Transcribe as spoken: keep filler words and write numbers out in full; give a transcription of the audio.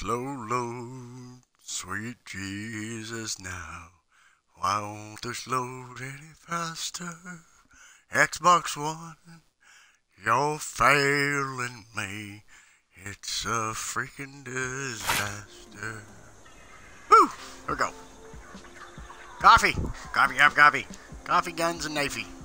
slow load, sweet Jesus now. Why won't this load any faster? Xbox One, you're failing me. It's a freaking disaster. Woo! Here we go. Coffee! Coffee, have coffee. Coffee, guns, and knifey.